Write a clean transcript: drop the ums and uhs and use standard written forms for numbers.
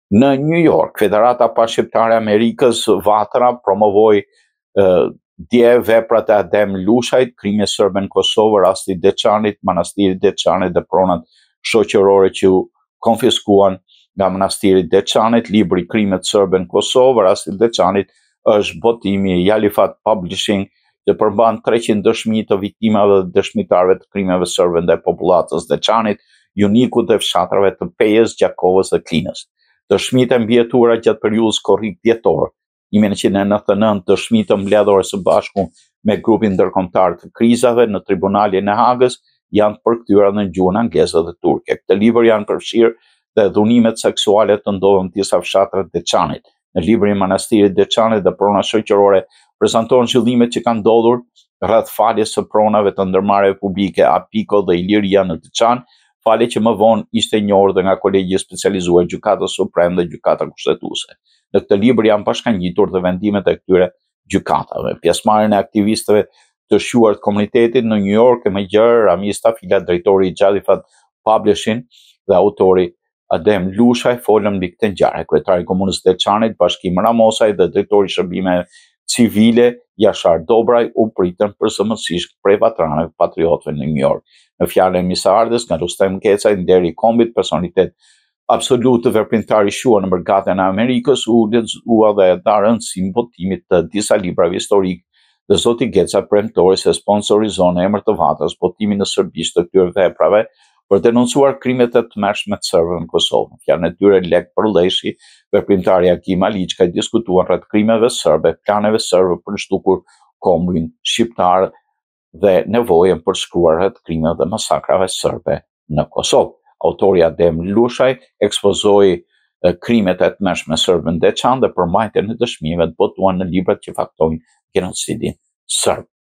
Në New York, Federata Pashqiptare e Amerikës Vatra promovoi dje veprat e Adem Lushajt Krimeve Serbe në Kosovë, rasti i Deçanit, manastiri i Deçanit dhe pronat shoqërore që u konfiskuan nga manastiri i Deçanit. Libri Krimet Serbe në Kosovë, rasti i Deçanit, është botimi i Jalifat Publishing, që përmban 300 dëshmi të viktimave dhe dëshmitarëve të krimeve serbe ndaj popullatës Deçanit, Junikut dhe fshatrave të Pejës, Gjakovës dhe Klinës. Dëshmitë e mbjetura gjatë periudhës korrik dhjetor 1999, dëshmitë të mbledhura së bashku me grupin ndërkombëtar të krizave në Tribunalin e Hagës janë përkthyer në gjuhën angleze dhe turke. Këtë libër janë përfshirë dhe dhunimet seksuale të ndodhur në disa fshatra të Deçanit. Në librin Manastirit Deçanit dhe pronat shoqërore prezantohen zhvillimet që kanë ndodhur rreth faljes së pronave të ndërmarrjeve publike Apiko dhe Iliria në Deçan, falje që më vonë ishte njohur dhe nga Kolegji Specializuar e Gjykatës Supreme dhe Gjykata Kushtetuese. Në këtë libër janë bashkangjitur dhe vendimet e këtyre gjykatave. Pjesëmarrjen e aktivistëve të shquar të komunitetit në New York e më gjerë, Rami Stafila, drejtori i Jalifat Publishing dhe autori Adem Lushaj folën mbi këtë ngjarje. Kryetari i Komunës Deçanit, Bashkim Ramosaj dhe drejtori i shërbimeve civile Jashar Dobraj u pritën përsëmërisht prej vatranëve patriotëve në New York. Në fjalën e misardhës nga Rustem Kecaj, nderi i kombit, personalitet absolut të veprimtar i shuar në Mbërgatën e Amerikës, u lexua dhe dha rëndësi botimit të disa librave historik dhe zoti Kecaj premtori se sponsorizon në emër të Vatrës botimin në serbisht të këtyre veprave për denoncuar krimet e tmerrshme të serbëve në Kosovë. Në fjalën e tyre, Lek Përlleshi, veprimtari Akim Aliçka, diskutuan rreth krimeve serbe, planeve serbe për shtukur kombin shqiptar dhe nevojën për shkruar rreth krimeve dhe masakrave serbe në Kosovë. Autori Adem Lushaj ekspozoi krimet e tmerrshme serbe në Deçan dhe përmbajtjen e dëshmive të botuar në librat që faktojnë genocidin serb.